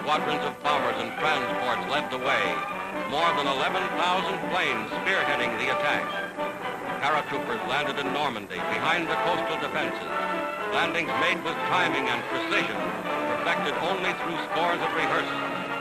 squadrons of bombers and transports led the way. More than 11,000 planes spearheading the attack. Paratroopers landed in Normandy behind the coastal defenses. Landings made with timing and precision, perfected only through scores of rehearsals.